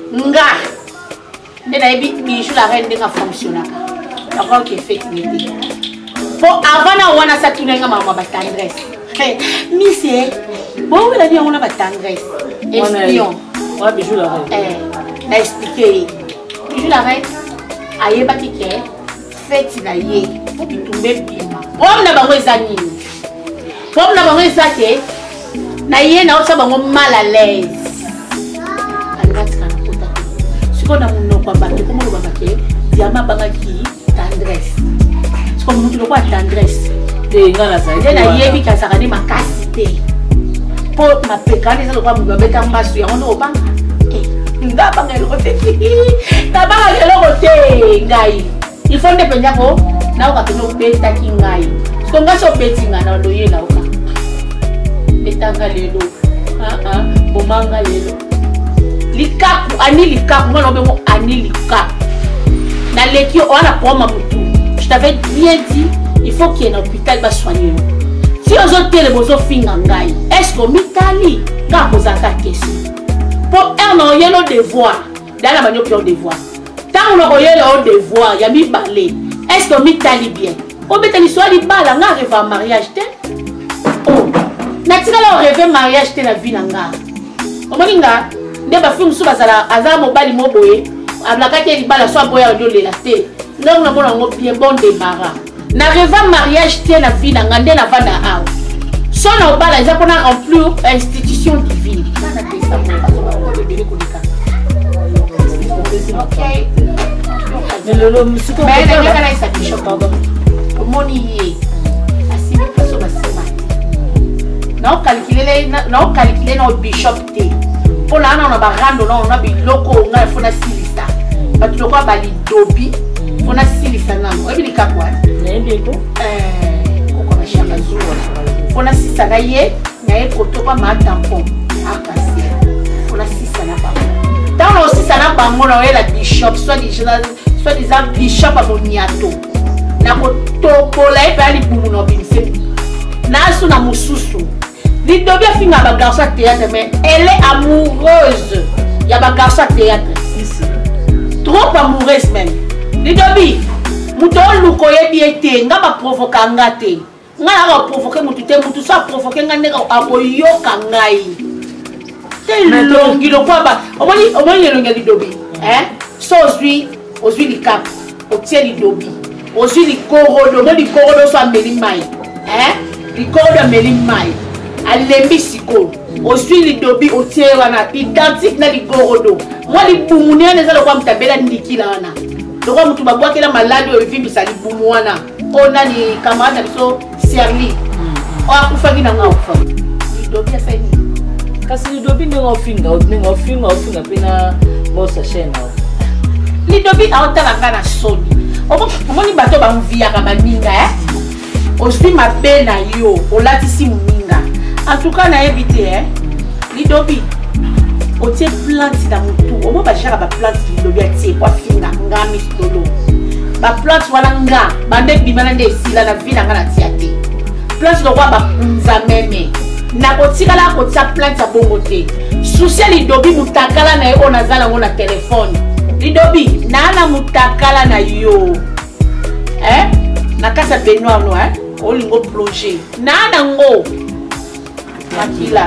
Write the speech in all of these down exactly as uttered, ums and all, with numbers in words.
nga ndena yebi bijou la reine ndenga fonctionner d'accord que fait n'était pour avant na wana sa tunenga mama ba tendresse monsieur bon la vie on a ba tendresse espion ouais bijou la reine eh na expliquer bijou la reine ayeba kike fait na ye pour bitumbe bima on na bango ezani pour na bango ezake na ye na osa bango mal à l'aise on a mon nom comme bateau comme on va baquer diamant bangaki tendresse c'est comme nous le quoi tendresse de ngala ça de na yebi ka sakani makasité pour ma pécane ça le quoi me beta mbasu ya on oba eh nga banga le côté ta banga le côté ngai il faut dépendre ko na ka no beta ki ngai so nga so betinga na lo ye na uka betanga lelo ah ah bomanga lelo likaku ani likaku moi non ani likaku na lekio on a pour mutu je t'avais bien dit il faut qu'il y ait un hôpital va soigner si on a télé bozo finga ngai est-ce que mitali ka poser ta question pour un an yelo devoir dans la manière pour devoir tant on a yelo devoir ya mi balé est-ce que mitali bien on betali soit li bala nga rêve en mariage te oh na tika la rêve mariage te la vie nga o moninga ndeba film sous bazala azala mobali moboye ablaka ke libala so boya ndo lela te ndongo na bona ngo bien bon démarrage na rêve mariage te na vie na ngande na vanda aw so na obala za pona remplir institution divine kana pesa mo ko bebe ko dika okay lelo musiko mais na kana isa bishop pardon moni ye asimi paso basema na calculer na calculer na bishop te pour là on a barando là on a biloko on a fona silisa batu lokwa bali dobi fona silisa namo ebi likakwa nende ko eh ko na shaka zuwa fona sisa na ye na ye koto kwa ma tampon akasi fona sisa na ba dans le sisa na ba mona la bishop soit disant soit disant bishop a moniato na ko tokola e bali bumu no binse na su na mususu Lidobi a fini à garçon théâtre, mais elle est amoureuse. Il y a un garçon théâtre. Trop amoureuse même. Lidobi, mouton loukoye biete, n'a pas provoqué un gâté. N'a pas provoqué mouton, mouton soit provoqué un gâté à boyo kangai. C'est long, il le croit pas. Au moins, au moins, il y a le Lidobi. Hein? So, aujourd'hui, aujourd'hui, les cap, au tient Lidobi. Aujourd'hui, les corodos, moi, les corodos soit mélimai. Hein? Les corodos mélimai. Alembi siko osui lidobi otie wana identique na ligorodo moi libumu ne za lokwa mtabela ndikila wana lokwa mtu babwakela maladi ovimbisa libumu wana ona ni kamata biso serli o akufaki na ngafa lidobi asani kasi lidobi ngo finga ngo finga ofinga pena mosa shena lidobi aotala kana soni omo moni bato ba mvia ka baninga eh osui mabena yo olatisi muninga. En tout cas, na évité hein. Lidobi, o tie plante dans mon tout. O mo ba jara ba plante lidobi tie kwa finga ngami stolo. Ba plante wala nga, bande bimana nde sila na vina ngana tiate. Plante do kwa ba kunza meme. Na ko tika la ko tia plante bongo te. Souci lidobi mutakala na yo nazala ngona téléphone. Lidobi, na na mutakala na yo. Hein? Na kasa Benoît no hein. O lingo plonger. Na na ngo. Makila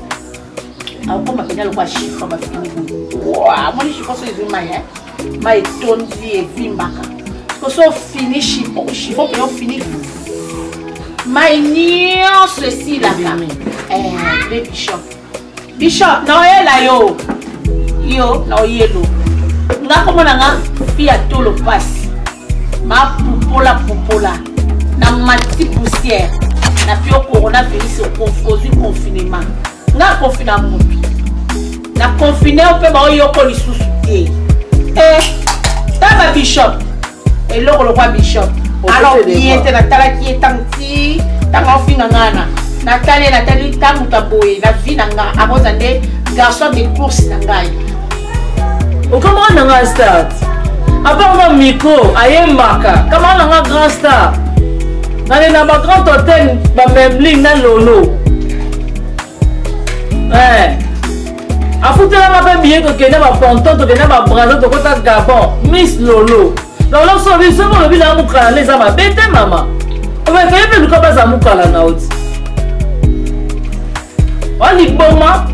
akoma penya lokwa chiffre ba fini wa moni chiffre so ezuma ya ma etondi evimbaka ko so fini chiffre chiffre pe yo fini ma nio ceci la came eh le bishop bishop no ela yo yo no yelo nga komona nga fia tolo pass ma pupola pupola na mati poussière na pio coronavirus au confinement na confiner mutu na confiner on peut ba yoko lisusu te eh taba bishop et le roi bishop alors bien te na tala ki etanti tanga finga ngana na tale na tali tamu taboye na vie na nga abozande garçon de course na ngai o comment on a start avant mon micro ayembaka comment on a grand star. Dans les grand hôtel, ma même ligne dans l'eau. Eh. afutelanga mpe billet tokende baponton tokende babrazo tokota Gabon Miss Lolo lolo sobi soki olobi na mokala na eza mabe te mama obekeye mpe luka baza mokala na oti oliboma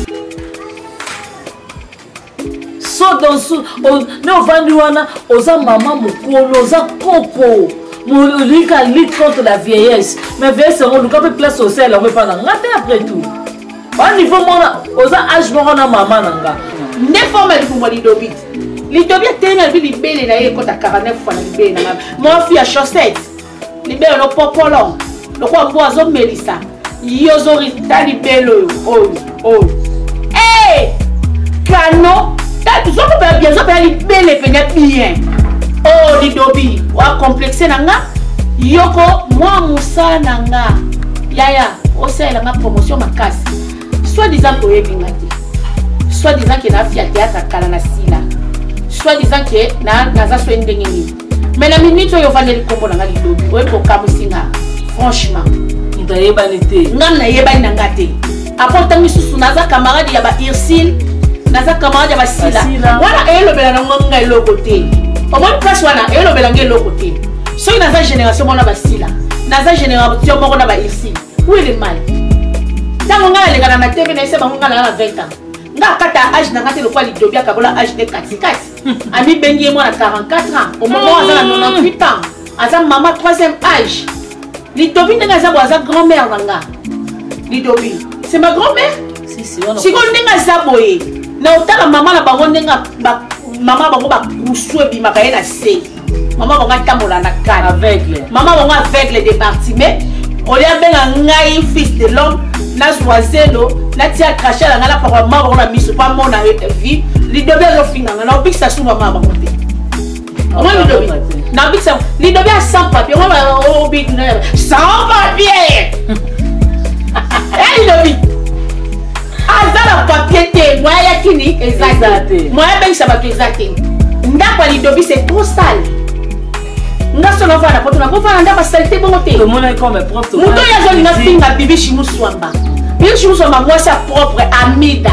so donsu ne ovandi wana oza mama mokolo oza koko molika lutte contre la vieillesse mais vieillesse yango luka mpe place sociale yango epana nga te après tout au niveau mona oza age moko na mama na nga nde forme lifumo lidobi lidobi atenga libi libele na ye ekota quarante-neuf fois na libele na nga mofi ya chaussette libele no popolo lokwa mbo azomelisa yo ozorita libele oyo oyo oyo e kano tozokopela bien ozopela libele pene bien o lidobi wacomplexe na nga yoko mwa mosala na nga yaya osalela nga promotion makasi soit disant que oyebi nga te soit disant que na fia théâtre kala na sila soit disant que na naza so ndenge nini mais na minute oyo vandeli kombo na nga lidobi oyebi kokamusinga franchement ndayebani te nga nayebani na nga te apota misusu naza camarade ya ba Irsil naza camarade ya basila wana elobela na nga eloko te omoni place wana elobela nga eloko te soki naza génération mona basila naza génération moko na ba Irsil où est le mal tango nga nalekana na tv na ese bango nga na vingt ans nga akata age na nga te lokwa lidobi akabola age de katikati amibengi ye mwana quarante-quatre ans omongo aza na quatre-vingt-huit ans aza mama troisième âge lidobi ndenge aza bo aza grand-mère na nga lidobi c'est ma grand-mère sikoyo ndenge aza boye na otala mama na bango ndenge mama bango bakusu ebimaka ye na se mama bango atambola na kane mama bango aveugle de parti mais olia benga ngai fils de l'homme na zoiselo na tia cracher la ngala papa mama na miso pa mona vie lidobi azofinga na obikisa suma mama monte moi lidobi na obikisa lidobi a sans papier moi obi sans papier eh lidobi azala papier te moi ya kini exact moi bengisa ba exact ndakwa lidobi c'est trop sale nga solo fana poto na kofana ndaba saleté bongo te to mona comme propre muto ya zoli na finga bibi chimuswamba bibi chimuswamba moi sa propre Amida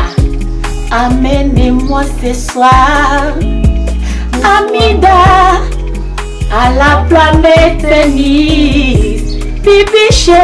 amenez-moi ce soir Amida à la planète Nice bibiche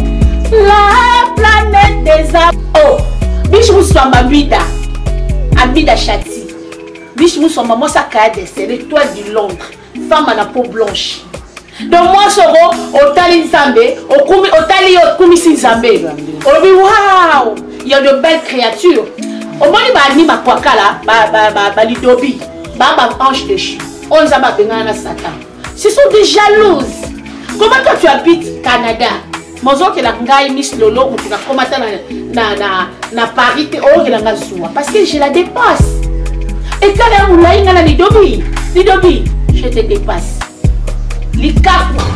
la planète des âmes oh bibi chimuswamba Amida Amida Chati bibi chimuswamba moi sa kaya de l'étoile du Londres femme à la peau blanche donc moi soro otali nzambe okumi otali okumisi nzambe obi wow il y a de belles créatures omoni ba ni makwakala ba ba ba, ba lidobi ba ba ange déchu on zamba bengana na Satan ce sont des jalouses comment toi tu habites Canada mozo ke la ngai Miss Lolo ou tu na komata na na na, na Paris te o ke la ngazua parce que je la dépasse et quand la moulay ngana lidobi lidobi je te dépasse. L'I C A P.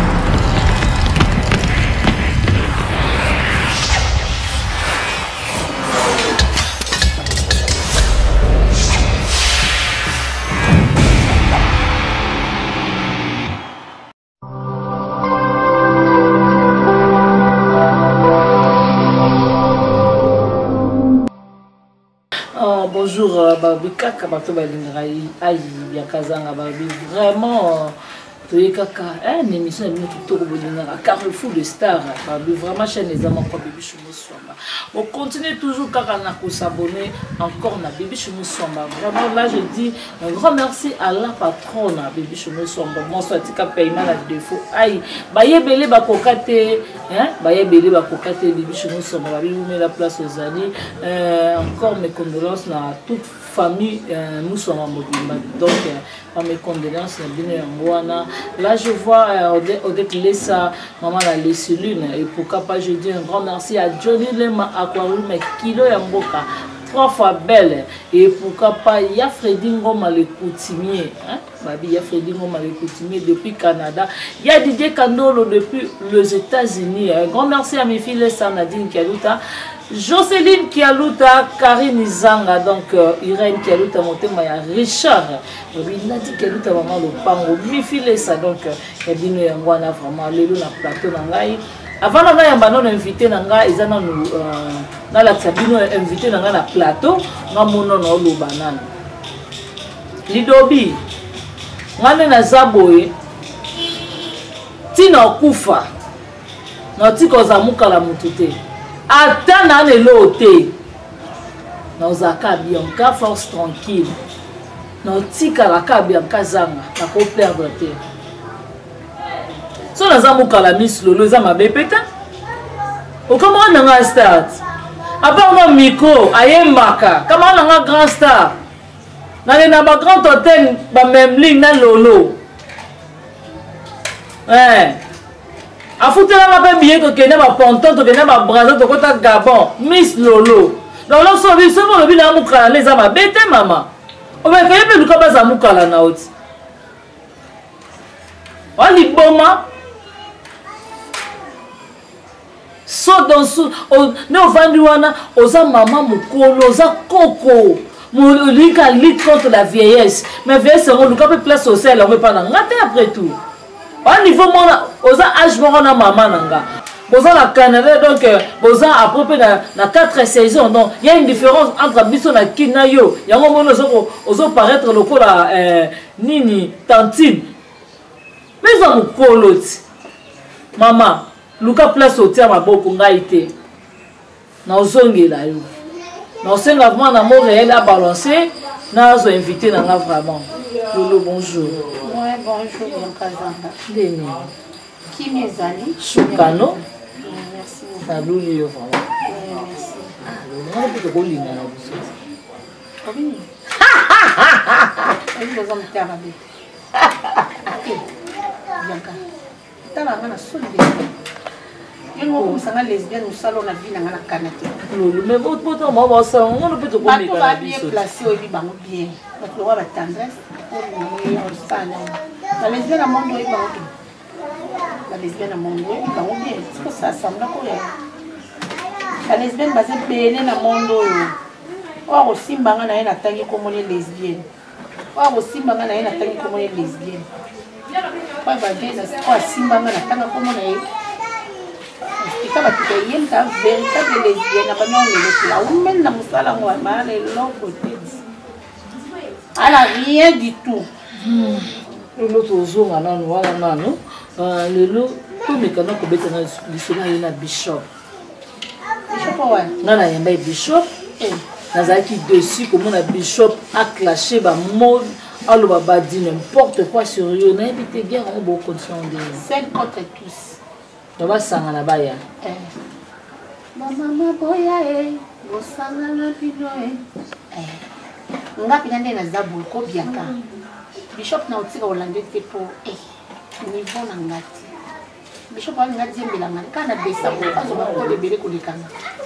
Bonjour, euh, Babi Kaka, Bato Balingraï, Aïe, Yakazanga, Babi, vraiment, tu es Kaka, une émission de Toko Bolinara, Carrefour de Stars, Babi, vraiment, chaîne les amants, Babi Choumouswamba. On continue toujours, Kaka Nako s'abonner, encore, na Babi Choumouswamba. Vraiment, là, je dis un grand merci à la patronne, Babi Choumouswamba. Bonsoir, Tika Paiement, la défaut, Aïe, Baye Belé, Bakokate, hein, Baye Belé, Bakokate, Babi Choumouswamba, Babi, vous mettez la place aux années, euh, encore mes condoléances à toute famille nous sommes en mobile donc euh, mes condoléances là je vois euh, Odette Lessa maman la laissé lune et pourquoi pas je dis un grand merci à Johnny Lema Aquarium Kilo Yamboka trois fois belle et pourquoi pas ya Freddy Ngoma le coutumier hein babi ya Freddy Ngoma le coutumier depuis Canada il y a Didier Kandolo depuis les États-Unis un grand merci à mes filles Nadine Kialuta Jocelyne Kialuta, Karine Zanga, donc euh, Irène Kialuta, Motema, Richard, Nadi Kialuta, maman le pango, mi filé ça, donc il y a bien eu un vraiment, l'élu na plateau nangai. Avant nangai, on m'a invité nangai, ils en ont na la sabino invité na na plateau nga mono na lo banana lidobi ngane na zaboye tina kufa na tiko za mukala mutute ata na ne lote na ozaka bien ka force tranquille na tika la ka bien kazanga na ko perdre te so na za mukala miss lolo za mabepeta o comment on a start après on micro ayembaka comment on a grand star na na ba grand hôtel ba même ligne na lolo eh afutela la pe billet to kena ba ponton to kena ba brazo to kota Gabon miss lolo donc lo so bi so mo bi na mukala les ama bete mama o ba kaya pe luka ba za mukala na oti wali boma so dans so ne ovandi wana oza mama mukolo oza koko molika lutte contre la vieillesse mais vieillesse on luka pe place sociale on veut pas ngate après tout au niveau mona oza âge mona maman nanga boza na Canada donc boza à peu près na na quatre saisons donc il y a une différence entre biso na kina yo yango mona ozo ozo paraître lokola euh nini tantine mais za mukolo ti mama luka place otia maboko ngai te na ozongela yo na osenga vraiment na mo réel à balancer na zo invité na nga vraiment lolo bonjour. Ouais, bonjour, Yankazanga. Deni. Qui mes amis? Choukano. Merci. Salut, yo vraiment. Merci. On peut te coller na biso. Oui. Est-ce que vous me terrabez? OK. Yanka. Tala ngana solide. Yango ko sanga lesbienne au salon na vie na ngana kanate. Lolo, mais votre pote moi va ça, on peut te coller na biso. Bien placé au bango bien. Parce que roi va tendresse. La lesbienne à mon dos est bango. La lesbienne à mon dos est bango bien. Est-ce que ça semble quoi? La lesbienne basée belle na mon dos. Or aussi mbanga na ena tangi comme les lesbiennes. Or aussi mbanga na ena tangi comme les lesbiennes. Quoi va dire ça quoi simbanga na tanga comme na e. Tika ba tika yenda véritable lesbienne na ba non le la ou même na musala ngwa ma le côté. Elle n'a rien du tout. L'autre jour, on a le lot, tout le canard qui est dans le bishop. Bishop, ouais. Non, il y a bishop. Dans un qui dessus, comme on a bishop a clashé, bah, mode, alors, bah, dit n'importe quoi sur eux. On a évité guerre en bonne condition. Cinq contre tous. On va s'en aller là-bas. Maman, boya, eh. Vous s'en allez, pino, eh. Ngapi nande na zabu ko biaka bishop na utika Orlando te po eh niveau na ngati bishop wa ngati zembela ngati kana besa ko azo ba ko lebele ko likanga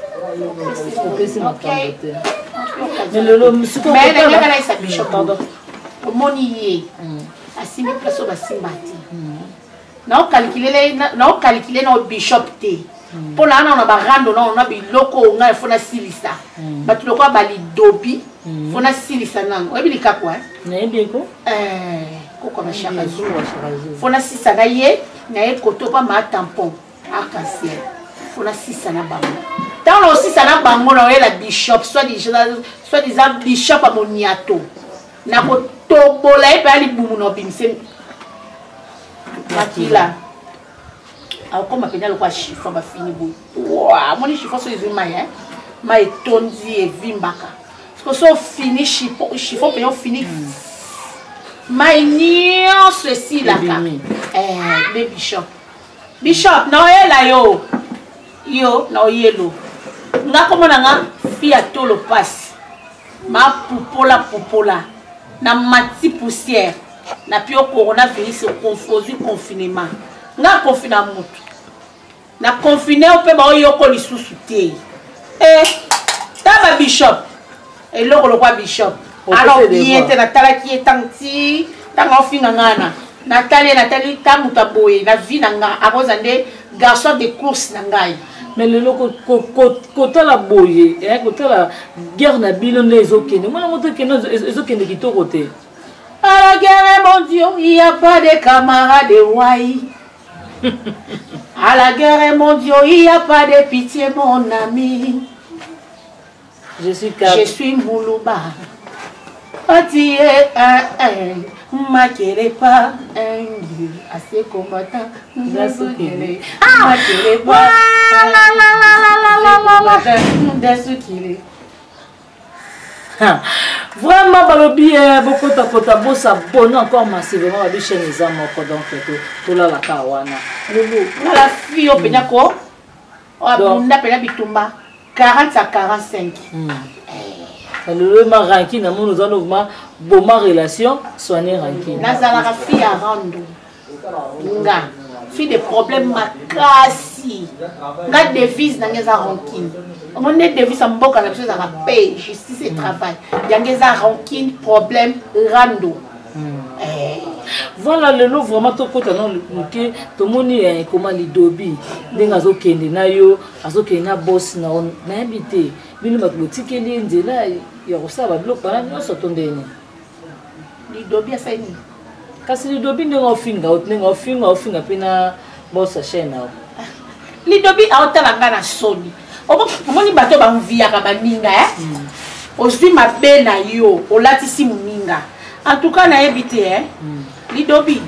OK mais le lo musiko mais na ngaka na isa bishop pardon omoni ye asimi place ba simbati na o calculer na o calculer na bishop te pour la na ba rando na na biloko nga fona silisa batu lokwa bali dobi fona silisa nango ebili kakwa na ebiko eh koko na chaka zo fona sisa na ye na ye koto pa ma tampon arc-en-ciel fona sisa na bango tant lo sisa na bango na la bishop soit disant soit disant bishop a moniato na ko tobola e pa li bumu no bimse makila a comme appelle le quoi chiffon ba fini bo wa moni chiffon so izuma hein ma etondi e vimbaka parce que so fini chiffon chiffon pe fini ma nion ceci là eh le bishop bishop no ela yo yo no yelo nga como na nga fia tolo passe ma pupola pupola na mati poussière na pio coronavirus confusion confinement na confina mutu na confiner o pe ba oyoko lisusu te eh taba bishop et loko lo kwa bishop alors bien te na tala ki etanti tanga ofinga ngana Nathalie Nathalie tamuta boye na vie na nga akozande garçon de course na ngai mais le loko kota la boye eh kota la guerre na bino les okene mona moto kene ezokende kitoko te à la guerre mon Dieu il y a pas de camarades de wai. À la guerre, mon Dieu, il n'y a pas de pitié, mon ami. Je suis Cap. Je suis Moulouba. Oti un un. Makere pas un dieu. Assez combattant. Ndasukile. Ah! Makere pas. La la la la la la la. Ndasukile. Vraiment, balobi beaucoup de photos, beau ça bon encore massivement la chaîne les âmes donc tout là la kawana. Lulu, la fille au penyako. Oh, bunda penya bitumba quarante à quarante-cinq. Le ma ranking na mon nous allons bon ma relation soigner ranking. Nazala la fille à rando. Nga fille de problème makasi. Nga devise na ngeza ranking. On est devise en boka la chose à paix, justice et travail. Yangeza ranking problème rando. Voilà le lot vraiment tout côté non que tout monde est comment les dobi denga zo kende na yo azo kende na boss na na habité bino ba boutique ni nzela ya ko saba bloc para no sotondeni li dobi asaini kasi li dobi ndenga ofinga otenga ofinga ofinga pina boss chaîne li dobi aotala ngana soni omoni bato ba mvia ka baninga eh ozwi mabe na yo olatisi muninga en tout cas na habité eh Lidobi,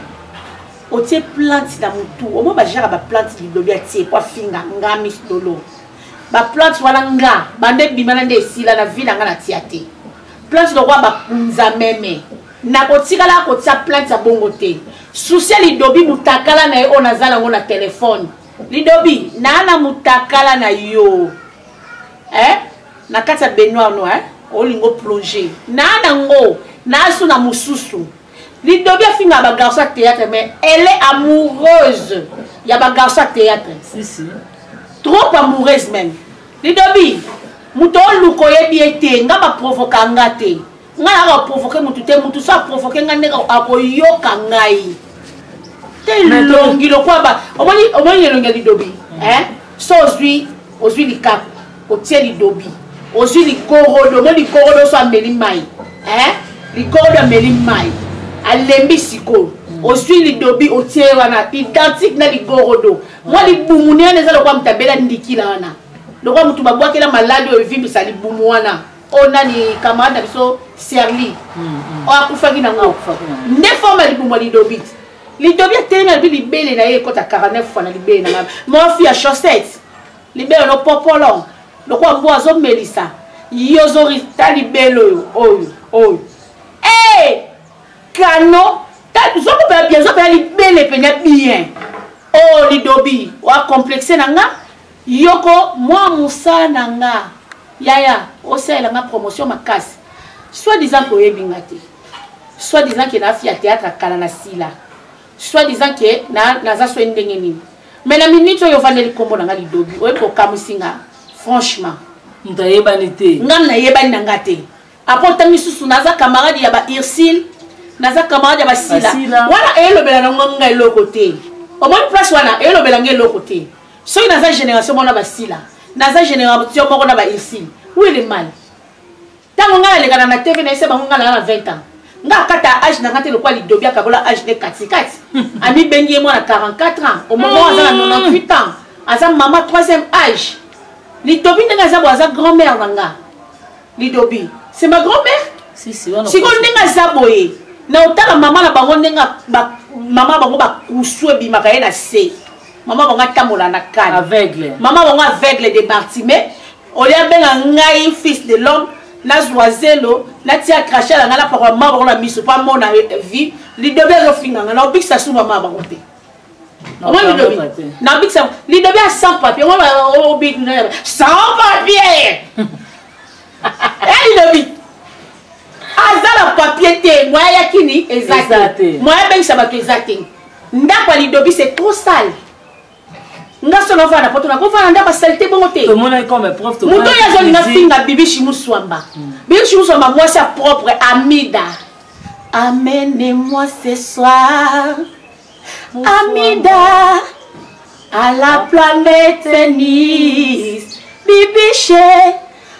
o tie plante dans mon tout. Au moins, bah j'ai ba plante lidobi a tie pas finga nga mis dolo. Ba plante wala nga, bande bimana nde sila na ville nga na tiate. Plante do kwa ba kunza meme. Na ko tika la ko tia plante a bongote. Souci lidobi mutakala na yo nazala ngo na téléphone. Lidobi, na na mutakala na yo. Eh? Na kata Benoît no eh? O lingo plonger. Na na ngo, na su na mususu. Lidobi a fini à garçon théâtre, mais elle est amoureuse. Il y a un garçon théâtre. Si, si. Trop amoureuse même. Lidobi, mouton loukoye biete, n'a pas provoqué un gâté. N'a pas provoqué mon tuté, mon tout ça provoqué un gâté à koyo kangai. T'es longi le quoi bah. Au moins, au moins il y a le Lidobi. Hein? So aujourd'hui, aujourd'hui les cap, au tiers Lidobi. Aujourd'hui les gorodo, moi les gorodo soit melimai. Hein? Les gorodo melimai. Alembi siko osui lidobi otie wana identique na ligorodo moi libumuni ane za lokwa mtabela ndikila wana lokwa mutu babwaki la malade o vimbi sa libumu wana ona ni camarade biso serli o akufaki na ngo ne forma libumu lidobi lidobi tena bi libele na ye kota quarante-neuf fois na libele na mo fi a chaussette libele no popolo lokwa mbo azo melisa yozori ta libelo oyo oyo eh Kano, tu as bien, tu as libéré bien. Oh, Lidobi, ou a complexé nanga. Yoko, moi, Moussa nanga. Yaya, aussi la promotion ma casse. Soit disant que tu bingati. Soit disant que na fi à théâtre à Kalanasila. Soit disant que na na za so ndengeni. Mais la minute yo vande le combo nanga Lidobi, o ko kamusinga. Franchement, ndayeba nité. Ngam na yeba nanga te. Après tant misusu naza camarade ya ba Irsil. Naza camarade ba sila wana elo bela na ngonga elo côté au moins place wana elo bela ngelo côté so naza génération mona ba sila naza génération moko na ba ici où est le mal tango ngala le kana na T V na seba ngala na vingt ans nga kata âge na ngate le kwa Lidobi akabola âge de kati kati ami bengi mo na quarante-quatre ans au moment aza na quatre-vingt-dix-huit ans aza maman troisième âge Lidobi nga za boza grand-mère nanga Lidobi c'est ma grand-mère si si wana si ko ndinga za boye na otala mama na bango ndenga mama bango ba kuswe bi makaye na se mama bango tamola na kan aveugle mama bango aveugle de Bartimée olia benga ngai fils de l'homme na zoiselo na tia cracher la ngala pour mama bango na miso pas mona vie Lidobi a finga na obikisa su mama bango te moi Lidobi na obikisa Lidobi a sans papier moi obik sans papier eh Lidobi azala papier te moi ya kini exact moi ben ça va que exact ndako Lidobi c'est trop sale nga solo va na poto na ko va ndako saleté bongo te tout le monde comme prof tout le monde muto ya zoli na finga bibi chimuswamba bibi chimuswamba moi sa propre Amida amène-moi ce soir Amida à la planète Nice bibiche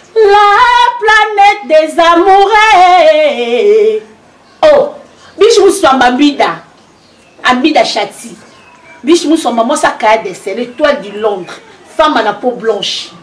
la planète des amoureux. Oh, biche Moussamba Amida. Amida Chati. Biche Moussamba, moi ça caille c'est l'étoile du Londres. Femme à la peau blanche.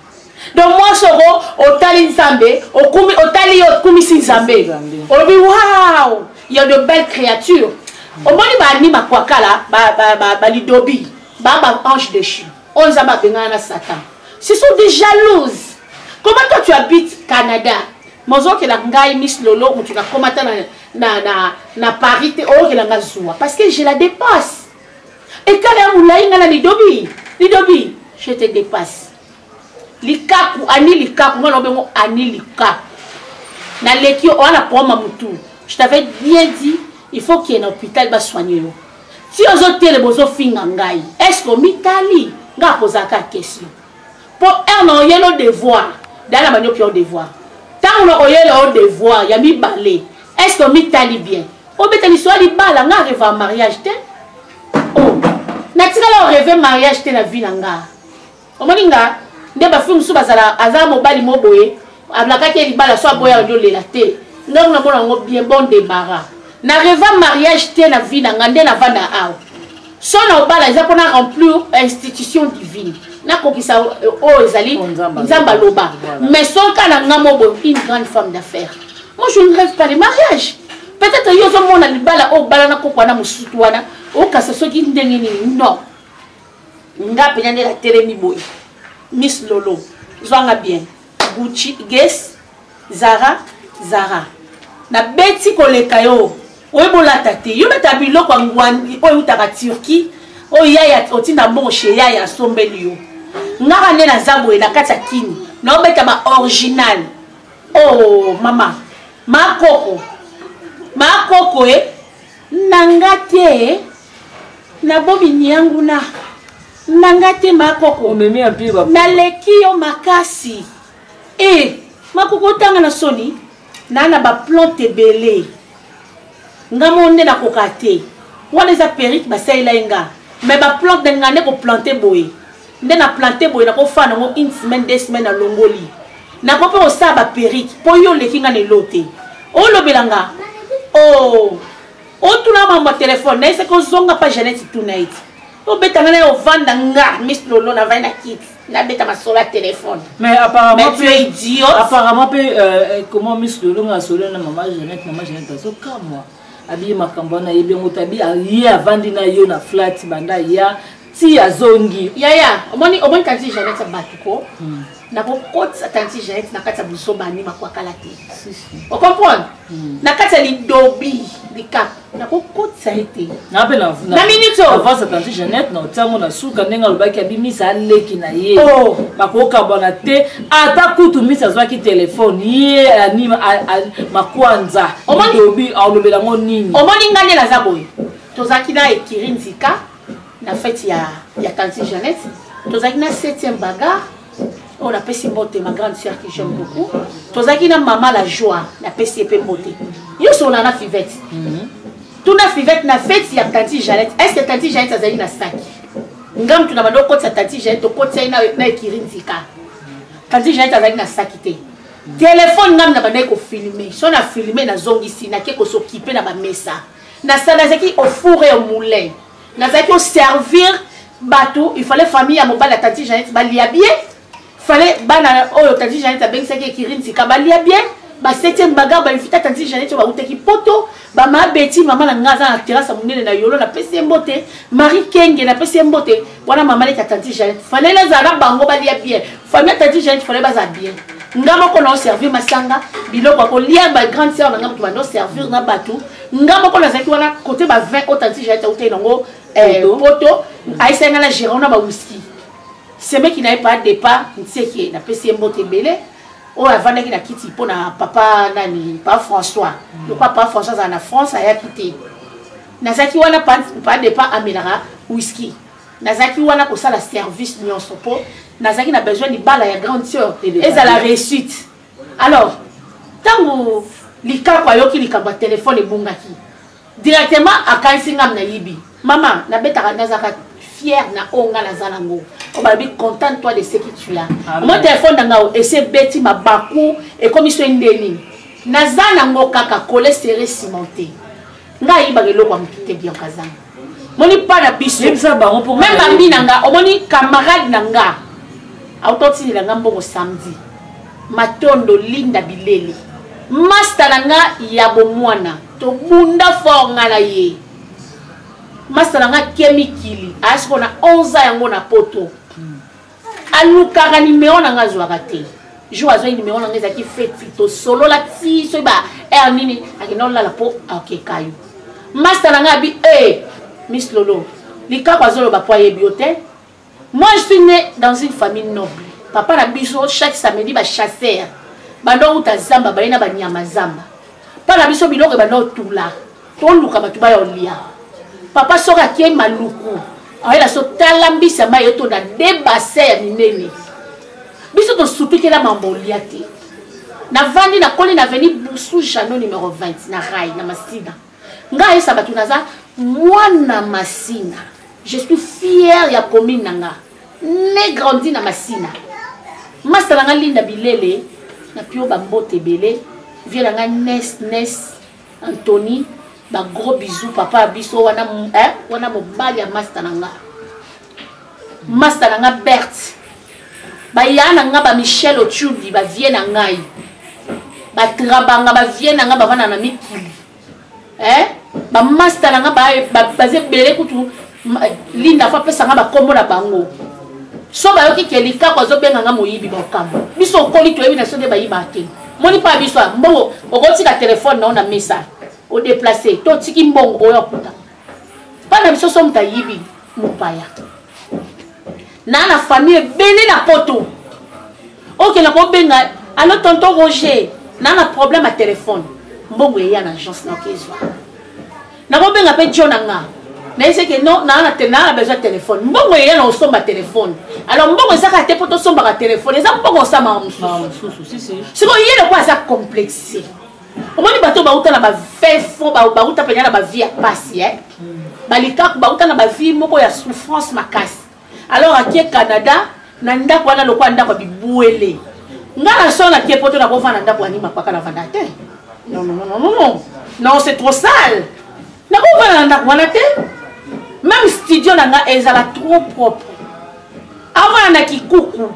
donc moi soro otali nzambe okumi otali okumisi nzambe olobi waouh il y a de belles créatures omoni ba ni makwakala ba ba ba, ba lidobi ba ba ange déchu on zamba bengana Satan ce sont des jalouses. Comment toi tu habites Canada mozo ke la ngai Miss Lolo ou tu na komata na na na na Paris te o ke la ngazua parce que je la dépasse. Et quand la moulay ngana lidobi lidobi je te dépasse. Likaku ani likaku moi lobengo ani likaku. Na leki on a poma mutu. Je t'avais bien dit il faut qu'il y ait un hôpital ba soigner. Si on zo tele bozo finga ngai est-ce que mitali nga posa ka question. Pour un an yelo devoir dans la manière pion devoir. Tant on yelo devoir ya mi balé. Est-ce que mitali bien? O betali so li bala nga rêve en mariage te. Oh. Na tikala rêve mariage te na vie nga. O moninga nde ba film su bazala azala mobali moboye ablaka ke li bala so boya ndo lela te. Nga na mona ngo bien bon débarras. Na rêve mariage te na vie nga nde na vanda aw. So na obala za pona remplir institution divine. Na kokisa o ezali nzamba loba. Mais son kana nga mobo une grande femme d'affaires. Moi je ne rêve pas de mariage. Peut-être yo zo mona li bala o bala na kokwana musutu wana o kasa soki ndenge ni non. Nga penya de la télé mi boy. Miss Lolo, zwanga bien. Gucci, Guess, Zara, Zara. Na beti koleka yo. Oye bola tate. Yo beta biloko ngwandi oye utaka Turquie. Oye yaya otinda bon chez yaya sombeli yo. Nga ne na zabwe na kata kini. Na beta ba original. Oh mama. Ma koko. Ma koko e nangate na bobi nyangu na nangate ma koko omemi ampi ba na leki yo makasi e makoko tanga na soni na na ba plante belé ngamonde na kokate wana za perique ba saila inga mais ba plante ngane ko planter boye nde na planter boye na ko fa na mo une semaine deux semaines na longoli na ko pe o sa ba perique po yo leki ngane lote o lobelanga. Oh, oh tu n'as pas mon téléphone, c'est que zonga pas Jeannette tout night. Oh bête ngana o vanda nga Miss Lolo na vanda kit. Na bête ma sur la téléphone. Mais apparemment mais tu es idiot. Apparemment euh, comment Miss Lolo nga solo na maman Jeannette, maman Jeannette so comme moi. Abi makambo na yebe motabi ali avandi na yo na flat banda ya ti azongi. Ya ya, omoni omoni kanti Jeannette batuko. Hmm. Na ko kotsa tanti Jeannette na kata buso bani makwakala te. Si si. O comprendre? Mm. Na kata li dobi li cap. Na ko kotsa ete. Na pe na na minute avant sa tanti Jeannette na otamo na suka ndenga lobaki abimisa leki na ye. Oh, bakoka bona te ata kutu misa zwaki telefone ye ani makwanza. Omoni dobi alobela ngo nini? Omoni ngane na zaboy. Tozaki na ekiri nzika na fête ya ya tanti Jeannette. Tozaki na septième bagarre. On a payé moté, ma grande sœur que j'aime beaucoup. Tozaki na maman la joie, na payé pe moté. Yo so na na fivette. Tout na fivette na fête ya tanti Jeannette. Est-ce que tanti Jeannette azali na sac? Ngam tu na mando kota tanti Jeannette to kota na na ekirinzika. Tanti Jeannette azali na sac té. Téléphone ngam na bande ko filmer. So na filmer na zongisi na ke ko s'occuper na ba mesa. Na sana zaki au four et au moulin. Na zaki au servir bateau, il fallait famille à mon bal la tanti Jeannette ba li bien. Fallait bana oh tanti Jeannette a bengi saki kirin si kabalia bien ba septième bagarre ba invita tanti Jeannette ba uteki poto ba ma beti mama na ngaza na terrasse munene na yolo na pesi mbote Marie Kenge na pesi mbote wana mama le tanti Jeannette fallait la zara bango ba lia bien famille tanti Jeannette fallait ba za bien ngamo ko na servir masanga biloko ko lia ba grande sœur na ngamo to ba servir na batu ngamo ko na zaki wana côté ba vingt au tanti Jeannette uteki nango eh poto aisenga la gérant na ba whisky. C'est mec qui n'avait pas de départ, il sait qui n'a pas essayé de monter belé. Oh, avant qu'il a quitté pour papa nani, pas François. Le papa François en France a quitté. Nazaki wana pas pas de départ à Milara whisky. Nazaki wana ko ça la service ni en sopo. Nazaki n'a besoin de balle à grande sœur et à la réussite. Alors, tant li ka kwa yo ki li ka ba téléphone et bungaki. Directement à Kansingam na yibi. Maman, na beta nazaka fier na onga la zalango. On va bien content toi de ce que tu as. Mon téléphone d'angao et c'est bêti ma bakou et comme ils sont indéni. Nazana ngo kaka collé serré cimenté. Nga iba gelo kwa mpite bien kazanga. Moni pas na biso. Même bambi nanga, omoni camarade nanga. autoti la ngambo samedi matondo linda bilele master nga ya bomwana to bunda fonga na ye master nga kemikili asko na onze yango na poto aluka numéro na nga zwaka te jo azo numéro na nga zaki feti to solo la ti so ba er nini akino la la po ok kayu master nga bi eh Miss Lolo lika kwa zolo ba po ye biote. Moi je suis né dans une famille noble. Papa na biso chaque samedi ba chasseur bando uta zamba balina ba nyama zamba pa na biso biloko bando tula to luka batu ba yolia papa soka kie maluku ayela so talambisa ma yoto na debase ya minene biso to supike la mambolia te na vandi na koli na veni Boussou Jano numéro vingt na rai na Masina nga esa batu naza mwana Masina. Je suis fière ya commune nanga ne grandi na Masina master nga linda bilele na pio ba mbote belé vient nga Nes Nes Anthony ba gros bisous papa biso wana eh wana mobali ya master nga master nga Bert ba yana nga ba Michel Ochudi ba vient na ngai ba trabanga ba vient nga ba vana na mikili eh ba master nga ba baze belé kutu linda fa pesa nga ba kombo na bango so ba yoki kelika kwa zo benga nga moyibi ba kambo biso koli to yebi na so de ba yiba te moni pa biso mbo okoti ka téléphone na ona message o déplacer to tiki mbongo oyo kuta pa na biso so mta yibi mupaya na na famille bene na poto ok na ko benga allo tonton Roger na na problème à téléphone mbongo ya na agence na kezwa na ko benga pe jonanga mais c'est que non na na besoin de téléphone mbongo ya na osomba téléphone alors mbongo ça ka te poto somba ka téléphone ça mbongo ça ma mususu si si c'est ko yele quoi ça complexé au moins bato ba uta na ba fait fond ba ba uta penya na ba vie passe hein ba lika ba uta na ba vie moko ya souffrance makasi alors aki Canada na ndako wana lokwa ndako bibuele ngala sona ki poto na ko vana ndako ani mapaka na vanda te non non non non non non c'est trop sale na ko vana ndako wana te. Même studio nanga ezala trop propre. Avant na kikuku.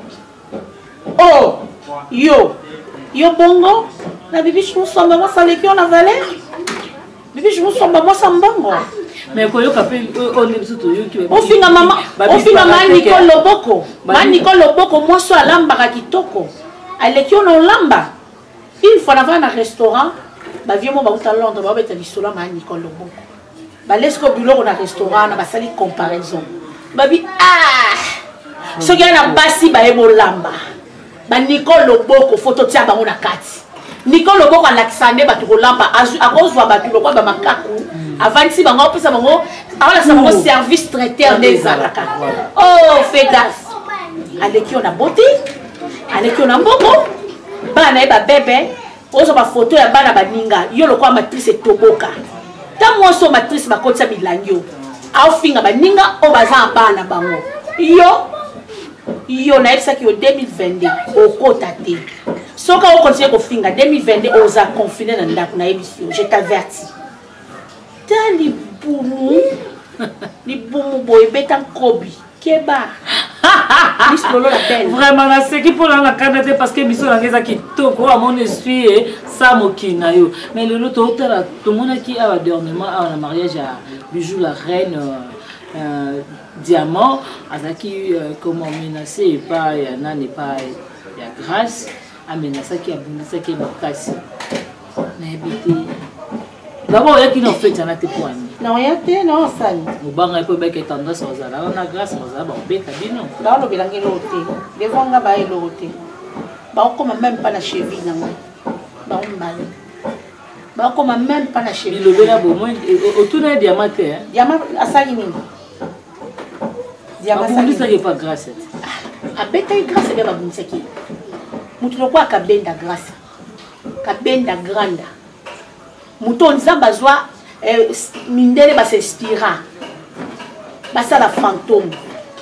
Oh, yo. Yo bongo. Na bibi je me sens moi ça les qui on a valé. Bibi je me sens moi ça mbongo. Mais ko yo kapé on est surtout yo qui. On finga maman, on finga maman Nicole Loboko. Maman Nicole Loboko moi so alamba ka kitoko. Ale qui on lamba. Une fois avant un restaurant, ba vieux mo ba uta Londres ba beta lisola maman Nicole Loboko. Ba lesko bureau na restaurant na ba sali comparaison babi ah so gya na basi ba ebo lamba ba Nicole Loboko photo tia bango na kati Nicole Loboko Alexandre ba to lamba akozwa ba to lokwa ba makaku avanti bango pesa bango ala sa bango service traiteur des alaka oh fais gaffe aleki on a beauté aleki on a mboko bana ba bébé ozo ba photo ya bana baninga yo lokwa matrice toboka. Ta moi so matrice ba kotsa bilangyo au finga baninga o baza bana bango yo yo na esa ki o deux mille vingt-deux o kota te soka o continue ko finga deux mille vingt-deux o za confiné na ndako na émission je t'avertis tali bumu ni bumu boy betan kobi keba Miss Lolo la belle vraiment na ce qui pour la Canada parce que biso la ngeza ki toko à mon esprit et ça mokina yo mais le lot tout là tout monde qui a dernièrement à un mariage à Bijou la reine euh, euh, diamant azaki euh, comment menacé et pas ya na n'est pas ya grâce a menacé qui a bundisa qui makasi na ebité d'abord il y a qui n'ont fait ça na te point non ya te non ça mo banga ko beke tendance aux ala na grâce aux ala ba beta bino ba lo bilangi loté devant nga ba loté ba ko même pas na cheville na moi ba on mal ba ko même pas na cheville le bela bo moins autour d'un diamant hein diamant asali nini diamant ça n'est pas grâce a beta grâce be ba bunseki mutu lokwa ka benda grâce ka benda grande muto nzamba zwa eh, mindele ba s'inspira ba ça la fantôme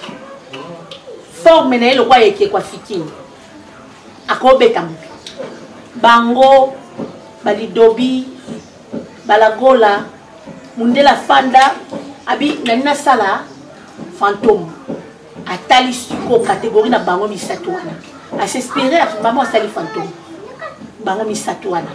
forme na le roi yeke kwa fikini akobeta mutu bango balidobi balagola mundela fanda abi nanina sala fantôme atali siko catégorie na bango misato wana asespérer maman asali fantôme bango misato wana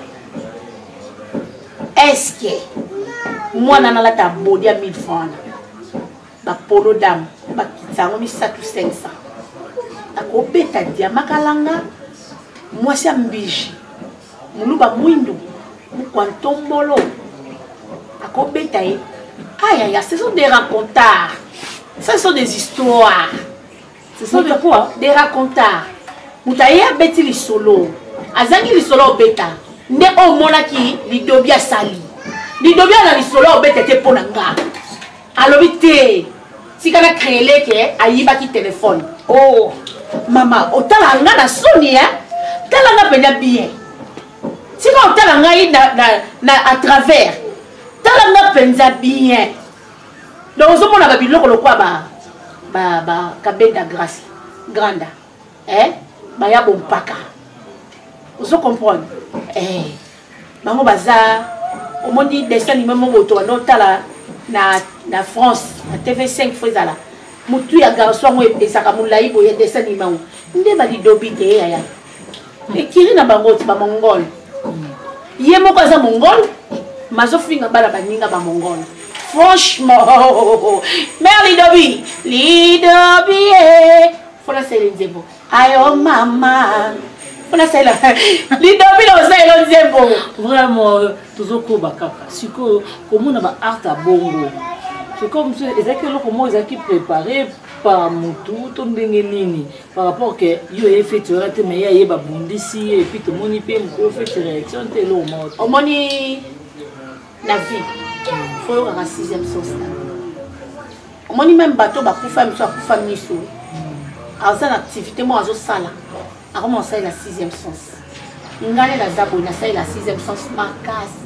est-ce que mwana nalata bodi ya mille francs ba polo dame ba kitsango misato cinq cents akobeta diama kalanga mwasi ya mbiji muluba mwindu mukwantombolo akobeta ye aïe aïe ce sont des racontards ce sont des histoires ce sont des quoi des racontards mutaye abeti lisolo azangi lisolo obeta nde omonaki lidobi asali lidobi na lisolo obeta te pona nga alobi te sikana krele ke ayibaki téléphone oh mama otala nga na soni hein tala nga penya bien sika otala nga na na, na à travers tala nga penza bien donc ozomona ba biloko lokwa ba ba ba kabenda grâce granda eh ba ya bompaka ozo comprendre eh bango baza omoni dessin ni memo moto na otala na na France na T V cinq fezala mutu ya garçon mo esaka mulai boye dessin ni memo nde ba lidobi te ya ya ekiri na bango ti ba mongol ye moko aza mongol mazofinga bala baninga ba mongol franchement mère lidobi lidobi fona sele nzembo ayo mama fona sele lidobi lo sele nzembo vraiment tozoko bakaka siko komona ba art à bongo c'est comme ça exactement comment ils ont préparé par mutu to ndenge nini par rapport que yo e fait tu rate mais ya ba bundisi et puis tout moni pe mo fait réaction te lo mo omoni la vie faut la sixième sauce omoni même bateau ba kufa miso kufa miso alors ça activité moi azo sala a commencé la sixième sauce ngale la zabo na ça la sixième sauce makasi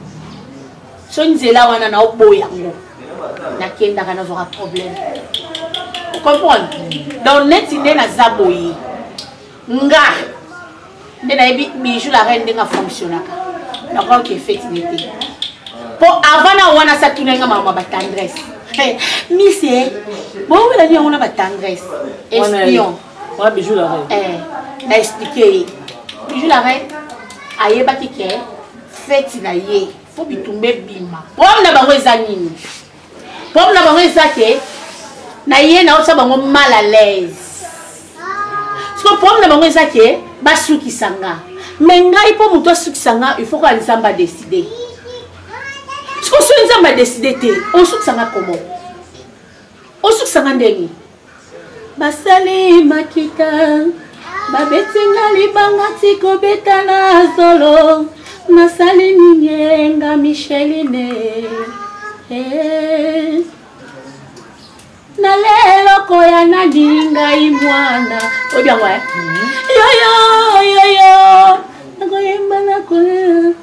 so nzela wana na oboya ngo na kenda kana zo problème. Vous comprenez? Donc, net, il est dans Zaboyi. Nga. Il y a bijou la reine de fonctionner. Donc, qui est fait, il était. Pour avant, on a ça tout le monde ma tendresse. Monsieur, bon, il a dit on a ma tendresse. Espion. On a bijou la reine. Eh, n'a expliqué. Bijou la reine. Aïe, baki ke. Fait, il a yé. Faut bitumbe bima. Pour on a bango zanini. Pour on a bango zake. Na yé na osa bango mal à l'aise. Parce que pour na bango ezake ba suki sanga. Mais ngai po muto suki sanga, il faut que nzamba décider. Parce que so nzamba décider te, on suki sanga comment? On suki sanga ndenge. Basali makita, ba betinga libanga tiko betana solo. Nasali ninyenga Micheline. Eh. Na lelo koya na dinga imwana obya ngwa yo yo yo yo nakoyemba na koya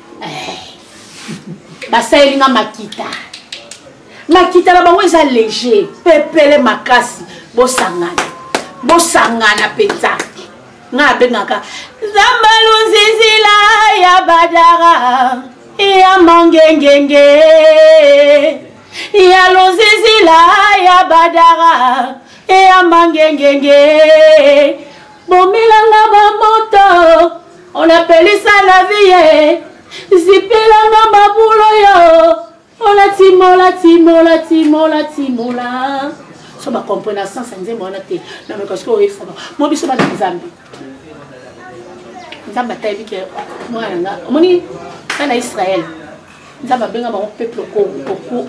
basali nga makita makita na bango eza léger pepele makasi bosangana bosangana penza nga bengaka zambalu zizila ya badara ya mangengenge ya lozizila ya badara ya mangengenge bomilanga ba moto on appelle ça la vie zipelanga babulo yo on la timola timola timola timola so ba comprendre sans nzembo mona te na me parce que o ifo mo biso ba nzambi nzamba tayi ke mwana nga moni kana Israël nzamba benga ba peuple ko ko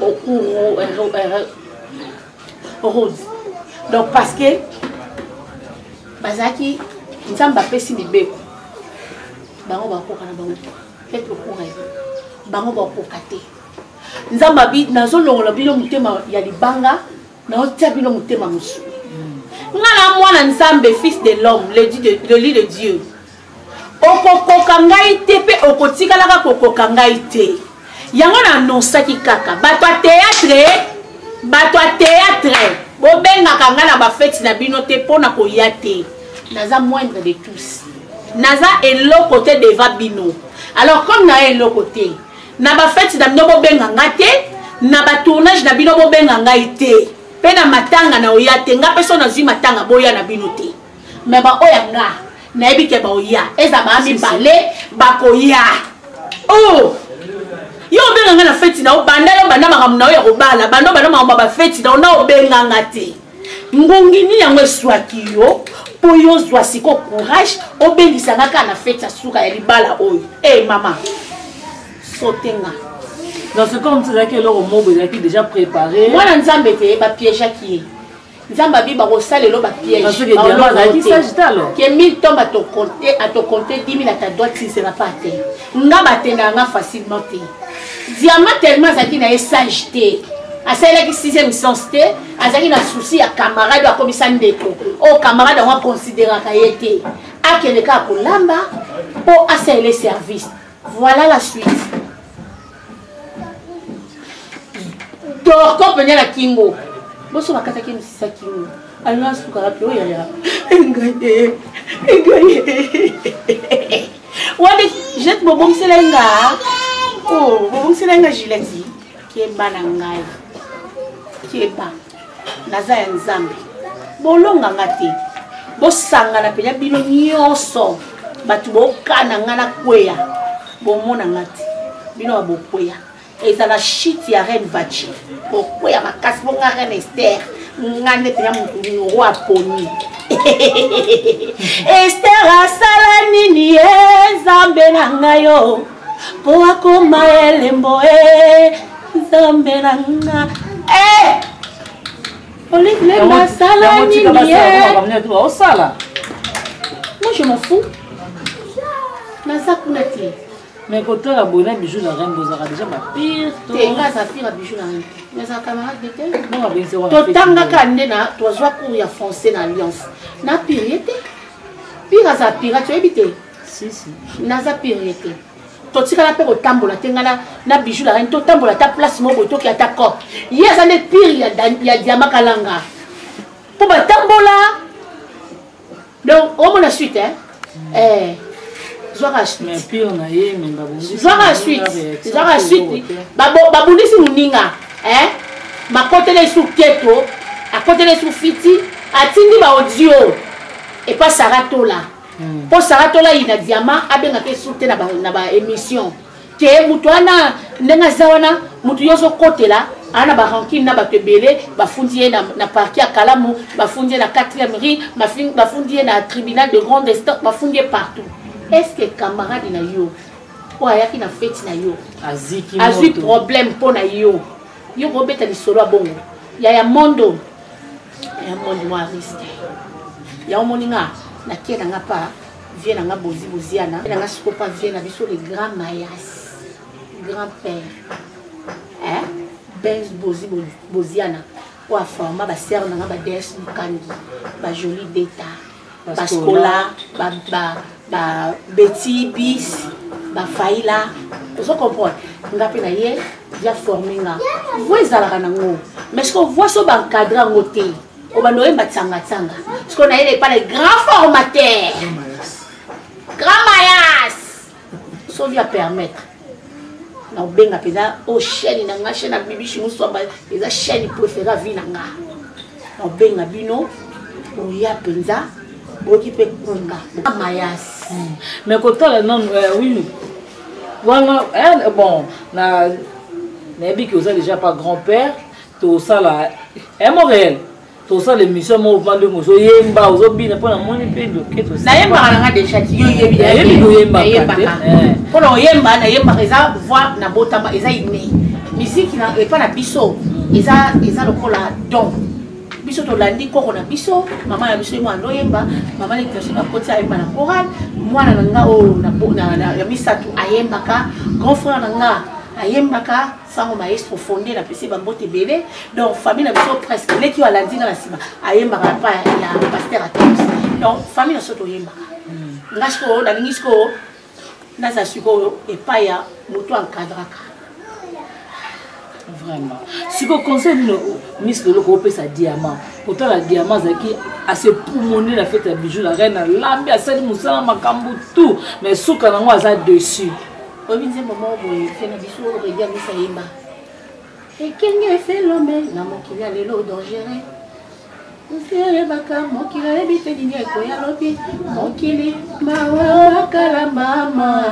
ko rose donc parce que bazaki nzamba pesi libeko bango ba ko kana bango peuple ko ngai bango ba ko kate nzamba bi nazo longola bino mutema ya libanga na otia bino mutema musu ngana mwana nzambe fils de l'homme le dit de le lit de Dieu okokoka ngai te pe okotikalaka kokoka ngai te yango na annonçaki kaka bato a théâtre bato a théâtre bobengaka nga na bafeti na bino te mpona koya te naza moindre de tous naza eloko te deva bino alors comme na eloko te na bafeti na bino bobenga nga te na batournage na bino bobenga ngai te pena matanga na oya te nga peso na zi matanga boya na bino te mais ba oya nga na ebi ke ba oya eza ba mi balé ba koya oh yo benga nga na feti na obanda yo banda makamu na oya kobala bando banda makamu ba feti na ona obenga nga te ngongi ni yango eswaki yo po yo zwa siko courage obelisa nga ka na feti asuka ya libala oyo eh mama sotenga. Dans ce cas, on sait que leur mot est déjà préparé. Moi, je suis un piège qui est. Nzamba bi ba rosale lo ba piège. Parce que diamant là qui s'agit alors. Que mille tombes à te compter à te compter dix mille à ta droite si c'est la pas terre. Nga batenda nga facilement te. Diamant tellement ça qui na sagité. A celle qui sixième sens te, a ça qui na souci à camarade à commissaire ndeko. Oh camarade on va considérer ka yete. A que le cas pour lamba pour asseoir les services. Voilà la suite. Donc, quand on est à Kingo, bon, on va attaquer M. Kingo. Alors, on va se faire un peu. Jette mon bon sélenga. Oh, mon sélenga gilet. Qui est banangai. Qui est bas. Naza en Zambi. Bon, longa ngati. Bon, sanga na penya bino nyonso. Batu bo kana ngana kwea. Bon, mon ngati. Bino abo kwea. Et ça la chute ya reine Vachi. Pourquoi ya ma casse mon reine Esther? Ngane penya mon roi poni. Esther asala nini Nzambe na ngayo. Po akoma elembo e Nzambe na nga. Eh! Olive le masala nini moi je m'en fous. Nasa kunati. Mais quand tu as abonné bijou la reine, vous aurez déjà ma pire. Tu es un pire bijou la reine. Mais un camarade de tel. Non, mais c'est vrai. Tu as un camarade, tu as courir foncé dans l'alliance. Na pire été. Pire à sa pire, tu as évité. Si, si. Na sa pire été. Tu as la au tambola, tu as na bijou la reine, tu as tambola, ta place, mon boto qui a ta coque. Il y a des pires, il y a diamant kalanga. Pour ma tambola. Donc, on la suite, hein. Eh. Mais pire na ye mais babundi Zora suite Zora suite babo babundi si muninga hein ma côté les sous keto à côté les sous fiti atindi ba audio et pas Sarato là pour Sarato là il a diamant abenga ke soute na ba na ba émission ke mutu ana ndenga zawana mutu yoso côté là ana ba ranking na ba tebele ba fundi na na parquet à Kalamu ba fundi na quatrième rue ba fundi na tribunal de grande instance ba fundi partout. Est-ce que camarade na yo ou ayaki na fête na yo aziki azu problème pour na yo yo robeta li solo bongo ya ya mondo ya mondo wa risque ya moninga na kiena nga pa vient na nga bozi boziana na nga sikopa vient na biso les grands mayas grand père hein benz bozi boziana ou a forma ba sœur na nga ba des mukandi ba joli d'état ba scola ba ba ba Betty bis ba faila vous comprenez ngapi na ye ya formé nga vous ezalaka nango mais ce qu'on voit so ba encadrer ngoté o ba noye ba tsanga tsanga ce qu'on a il est pas les grands formateurs grand mayas so via permettre na benga peza o chaîne na nga chaîne bibi chimu so ba eza chaîne préférée vie na nga na benga bino o ya penza occupé kunga mayas. Mais quand on non oui voilà bon na nabi que vous avez déjà pas grand-père tout ça là est Montréal tout ça l'émission mouvement de mozo yemba ozobina pour na moni pe loquet tout ça na yemba na déjà yo yebi yemba pour na yemba na yemba eza voix na botama eza ine musique na et pas na biso eza eza lokola don biso to landi koko na biso mama ya biso mo yemba mama ni kasi na koti ayemba na Coran mwana na nga o na na ya misatu ayemba ka grand frère na nga ayemba ka sango maestro fondé na pesi bambote belé donc famille na biso presque leki wa landi na sima ayemba ka pa ya pasteur atos donc famille na soto yemba ngasko na ningisko na za siko e pa ya moto encadraka. Vraiment. Si vous conseillez le Miss de l'Europe, ça diamant. Pourtant, la diamant, c'est qui a se poumonner la fête à bijoux, la reine, l'ambi, à celle moussa, ma cambo, tout. Mais sous canard, ça dessus. Au milieu, maman, vous faites un bisou, regarde, ça y est. Et Kenya fait l'homme, n'a mon qui a les lots dangereux. Monsieur Baka, mon qui a habité l'île Koyalopi, mon qui lit, Mawa Kala Mama.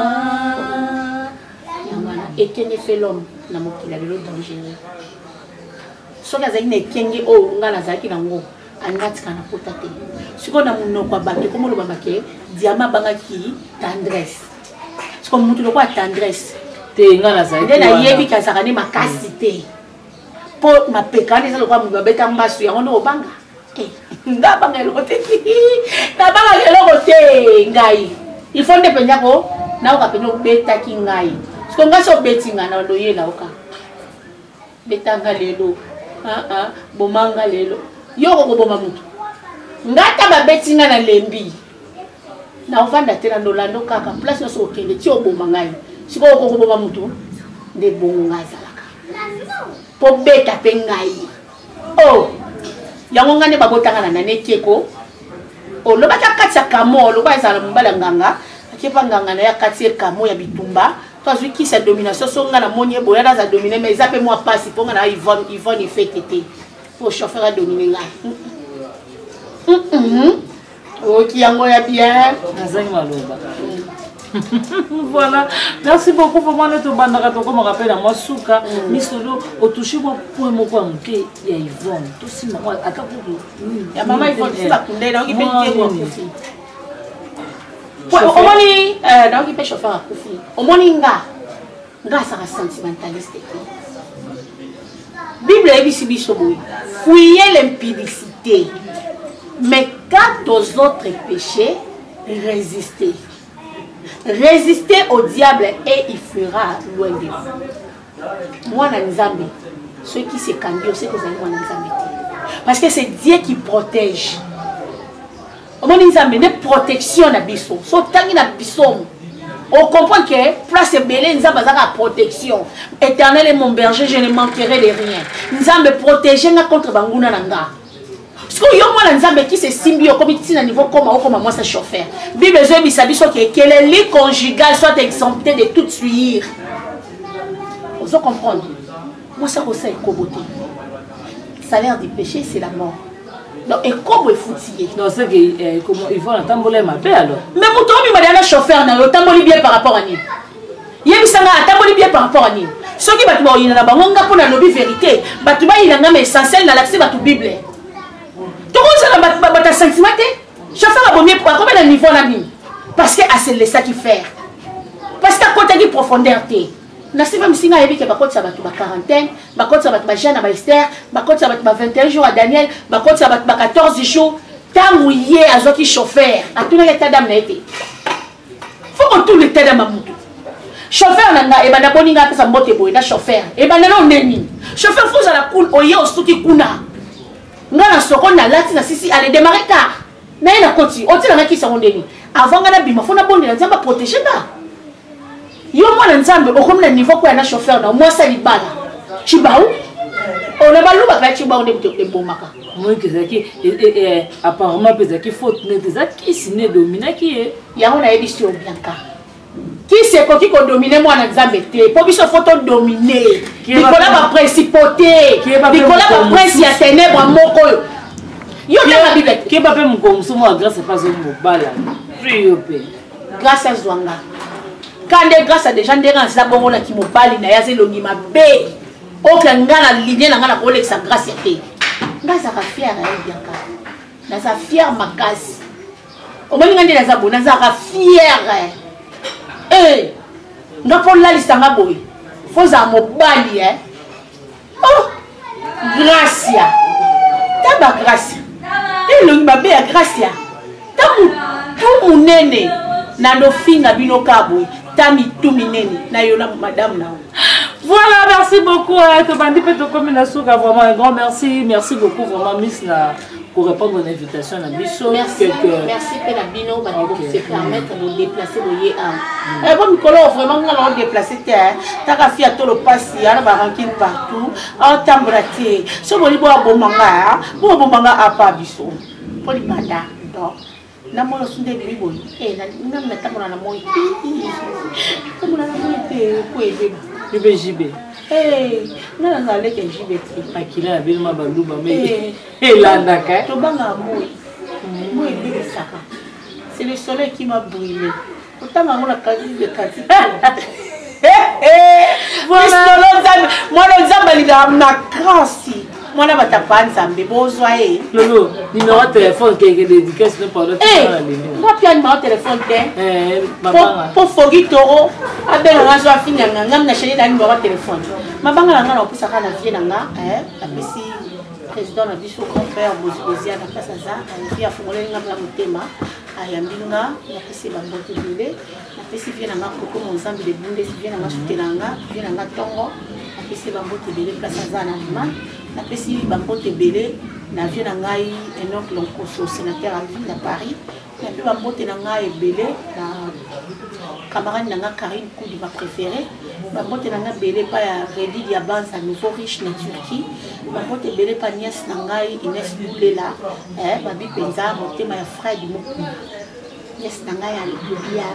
Et Kenya fait l'homme, n'a mon qui a les lots dangereux. So que Zaine Kenya, oh, Ngala Zaki Nango, Angatka na potate. Ce qu'on a mon nom, comment le babake, Diama Bangaki, tendresse. Ce qu'on montre le quoi, tendresse. Nde na yebi kazakani makasi te po mapekani za lokwa mbabeta mbasu ya ngono obanga eh nga banga lote na banga lelo te ngai il faut ndepenya ko na okapenya beta ki ngai siko nga so betinga na ndo yela oka betanga lelo ah ah bomanga lelo yoko ko boma mutu ngata ba betinga na lembi na ovanda te na ndolando kaka place no so okende ti oboma ngai si ko ko boma mutu de bonga zalaka po beta pe ngai oh yango ngane babotanga na nekeko oh lo baka katsa kamo lo ba zala mbala nganga akepa nganga na ya katse kamo ya bitumba to azwi ki sa domination so ngana monye boya na za dominer mais zape moi passe po ngana Yvonne Yvonne ifetete pour chauffeur a dominer ngai mhm oh ki yango ya bien nazangi maloba. Voilà, merci beaucoup pour moi. Notre bande de comme rappelle à moi souka, misolo, au toucher moi pour mon point que il y a Yvonne, tout si maman à cap pour. Ya maman Yvonne c'est la kunde donc il peut dire quoi. Au moins euh donc il peut chauffeur à Kofi. Au moins nga nga ça sentimentaliste. Bible est ici bisoboui. Fuyez l'impudicité. Mais quant aux autres péchés, résistez. Résistez au diable et il fera loin de vous. Moi, dans Nzambe, ceux qui se candident, c'est que vous allez voir Nzambe. Parce que c'est Dieu qui protège. Moi, Nzambe, une protection na biso. So tangi na biso. On comprend que place belé Nzambe a la protection. Éternel est mon berger, je ne manquerai de rien. Nzambe protéger na contre banguna nanga. Parce que moi Nzambe qui se symbio comme ici à niveau comme comme moi ça chauffeur. Bible je bisabi so que que les lits conjugales soient exemptés de toute suire. Vous comprenez? Moi ça conseille koboté. Salaire du péché c'est la mort. Donc et comme est foutillé. Non c'est que comment il faut entendre ma paix alors. Mais mon tomi m'a dit chauffeur na tamboli bien par rapport à ni. Yebisanga tamboli bien par rapport à ni. Ce qui va te voir il na bangonga pour la lobby vérité. Batuba il a ngam essentiel na l'accès batu Bible. Tout le monde a un sentiment. Chauffeur a bonné pour combien de niveau parce que c'est le ça qui fait. Parce qu'à côté de profondeur, si même si on a vu que ma quarantaine, ma côté ça va Jeanne à Esther, ma côté ça va vingt et un jours à Daniel, ma côté ça va quatorze jours, tant mouillé à ce qui chauffeur, à tous les états d'âme. Il faut que tout l'état d'âme moutou. Chauffeur nanga et bana boninga pesa mbote boy na chauffeur et bana non neni. Chauffeur faut à la cool oye au stuki kuna. Ngana soko na lati na sisi allez démarrer tard. Na ina koti, oti na ki sa ondeni. Avant ngana bima fona bonde na nzamba protéger nga. Yo mo na nzambe o comme na niveau ko na chauffeur na moi ça libala. Chibaou. On a balu ba chibaou de de bomaka. Moi que ça qui et apparemment peut-être qu'il faut ne des qui siné dominer qui est. Ya on a édition Bianca. Qui c'est qui ko dominer moi na nzambe te. Po biso photo dominer. Nicolas va principauté. Nicolas va prince ya ténèbres moko. Yo na Bible. Qui va pas me consommer grâce pas au mobile. Free grâce à Zwanga. Quand des grâce à des gens derrière ça bon là qui mobile na yaze longi mabe. Aucun ngana ligne na ngana ko lexa grâce ya te. Ngasa ka fier na Bianca. Na sa fier makasi. O moni ngande na za bona za ka fier. Eh, nga pour la liste nga boy. Faut za mobali eh. Oh, gracia. Taba gracia. Et le mabé a gracia. Tamu tout munene na no finga bino kaboy. Tami tout minene na yona madame na. Voilà, merci beaucoup à te bandi peut comme na souka vraiment un grand merci, merci beaucoup vraiment Miss na pour répondre à l'invitation à Bisso. Merci, que... merci pour la bino pour se permettre de déplacer le à. Et bon Nicolas vraiment on a déplacé terre. Ta ka fia to le passi, on va ranking partout. En tambrati. So boli bo abomanga, bo abomanga apa Bisso. Poli banda donc. Na mo sunde bi boy. Eh na na na tamona na mo. Tamona na mo te ko ebe. Ebe jibe. Eh, nga nga leke jibeti. Akila abelma baluba mais elandaka. Tobanga moi. Moi ebebisaka. C'est le soleil qui m'a brûlé. Autant nga la quasi de quasi. Moi le zamba lida makasi. Moi na batapa nzambe bozwa e. Lolo, numéro de téléphone qui est dédicace ne parle pas la ligne. Moi puis numéro de téléphone té. Eh, maman. Pour fogi toro, abel nga zo afina nga ngam na chéri na numéro de téléphone. Mabanga la nga na opisa kana vie na nga, eh, apesi président na biso grand-père Bozia na place za, na vie afungole nga la motema, ayambinga, na pesi bambote bile, na pesi vie na nga koko monzambi de bunde, vie na nga soutenanga, vie na nga tongo, na pesi bambote bile place za na ma. Na pesi bambote belé na vie na ngai Enoch Lonkoso sénateur à ville à Paris na pe bambote na ngai belé na camarade na nga Karine Koudi ma préférée bambote na nga belé pa ya Redi ya Banza nouveau riche na Turquie bambote belé pa nièce na ngai Inès Boulela eh babi penza motema ya Fred Moku nièce na ngai ya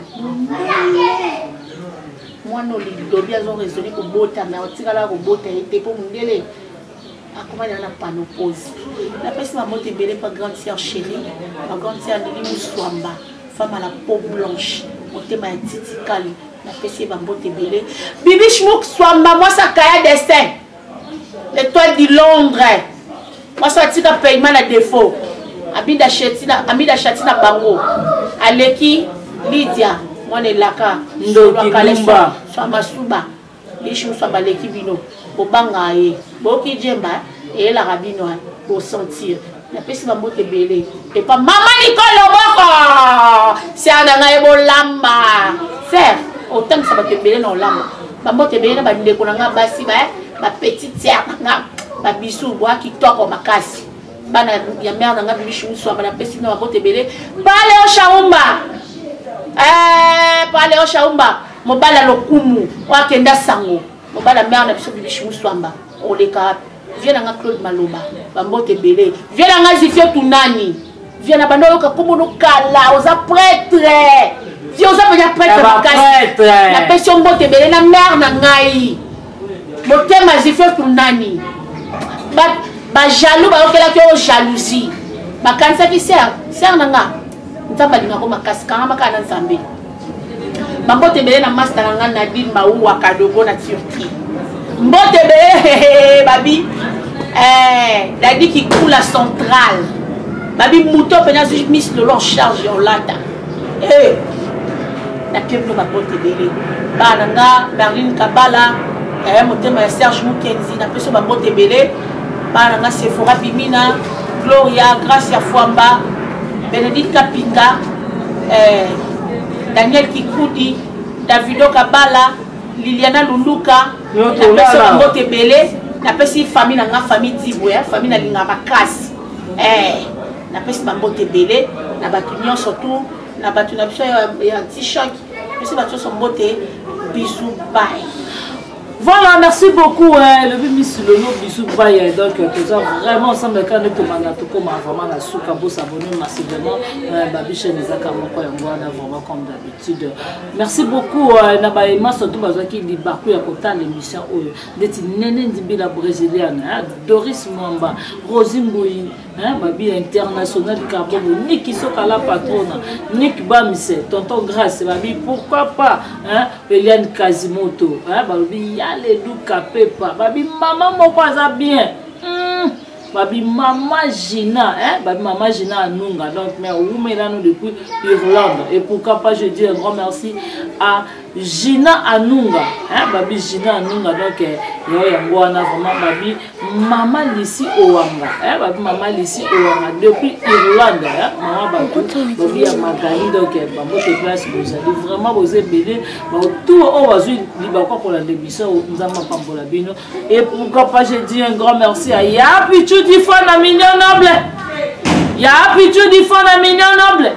moi no li dobi azo raisonner ko bota na otikala ko bota ete po mundele. Comment il y a la panopause. La personne m'a monté belé par grande sœur chérie, ma grande sœur Lili Moussouamba, femme à la peau blanche, monté ma titi Kali, la personne m'a monté belé. Bibi Chmouk Swamba, moi ça caille destin. L'étoile de Londres, moi ça tire un paiement à défaut. Amida Chatina, Amida Chatina Bango, Aleki, Lydia, moi les laka, Ndoki Kaleswa, Swamba Souba, Bichou Swamba Leki Bino. Bobanga e boki djemba et la rabino pour sentir la pesi bambote belé et pas maman Nicole Loboko c'est un ngai bolamba faire autant que ça va te belé dans lamba bambote belé na bande ko nga basi ba ba petite sœur nga ba bisou bois qui toko makasi bana ya mère nga bichu so ba pesi na bambote belé bale o shaumba eh bale o shaumba mobala lokumu wa kenda sango Mobala mère na biso bibishi muswamba oleka viens na Claude Maloba bambote belé viens na Zifio Tunani viens na bando yoka komono kala oza prêtre viens oza penya prêtre makasi na pession mbote belé na mère na ngai motema Zifio Tunani ba ba jaloux ba okela ko jalousie ba kanisa ki ser ser na nga ntamba linga ko makasi kanga makana nzambe Mbote belé na master nga Nadine Maou Wakadogo na Turquie. Mbote belé babi eh dadi qui coule la centrale. Babi mouto pena zu Miss Lolo charge Yolanda. Eh na pied no mbote belé. Bana nga Marlene Kabala eh motema Serge Mukenzi na peso mbote belé. Bana nga Sephora Bimina, Gloria Gracia Fwamba, Benedict Kapinga eh Daniel Kikoudi, Davido Kabala, Liliana Luluka, na personne mbote belé, na personne famille na nga famille Diboué, famille na linga makasi. Eh, na personne mbote belé, na batu nyon surtout, na batu na biso ya t-shirt, personne batu son mbote bisous bye. Voilà, merci beaucoup. Hein, le Miss Lono bisous bye. Donc, tout ça vraiment ensemble quand nous tomons tout comme vraiment la souka pour s'abonner massivement. Babi chez les Akamoko et moi, vraiment comme d'habitude. Merci beaucoup. Nabaïma surtout parce qu'il dit Bakou à côté l'émission. D'être Néné Dibila brésilienne, Doris Mwamba, Rosine Bouy, Babi international Kabobo, Nick Soka la patronne, Nick Bamise, Tonton Grace, Babi pourquoi pas, Eliane Kazimoto, Babi les Luka Pepa, babi maman mon pas bien, mm. Babi maman Gina, hein, babi maman Gina Anunga, donc mais où mais là nous depuis Irlande et pourquoi pas je dis un grand merci à Gina Anunga, hein, babi Gina Anunga donc yo yangwana vraiment babi maman Lissi Owanga, hein, babi maman Lissi Owanga depuis Irlande, hein, maman babi babi ya Magali donc bambo te place vous allez vraiment vous aider tout au bazui libako pour la démission nous avons pambola bino et pourquoi pas je dis un grand merci à Ya Pichu di fond na mignon noble, Ya Pichu di fond na mignon noble,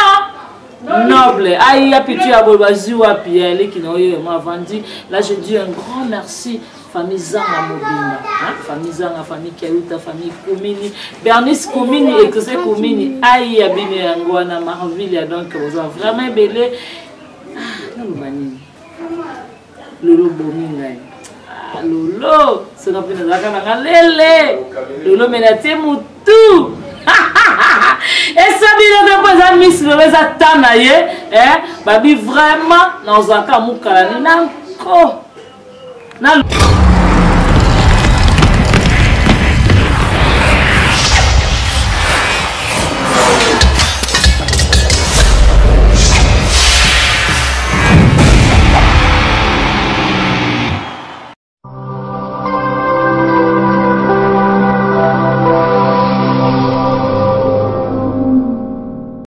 mignon noble, aïe Ya Pichu ya bolbazi wa piele qui n'a eu vendu. Là je dis un grand merci famille Zanga Mobina, hein? Famille Zanga, famille Kaluta, famille Koumini, Bernice Koumini et que c'est Koumini, aïe abine Angwana Marville donc vous avez vraiment belé. Ah, non mani, Lolo Bominga. Lolo, c'est la peine de la canne lele. Lolo menatie moutou. Et ça dit de pas amis le les atanaye, hein, babi vraiment dans un cas moukalani nanko. Na